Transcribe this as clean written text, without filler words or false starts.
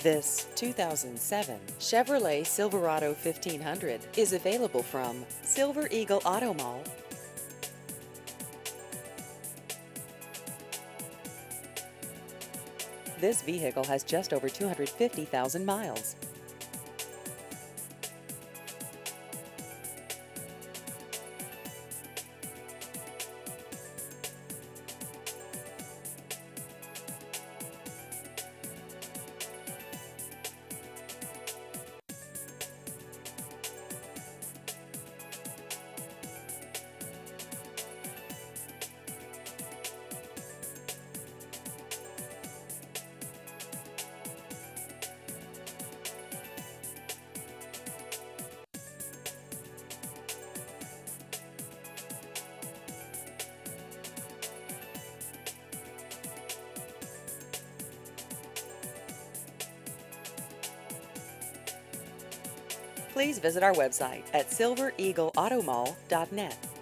This 2007 Chevrolet Silverado 1500 is available from Silver Eagle Auto Mall. This vehicle has just over 250,000 miles. Please visit our website at silvereagleautomall.net.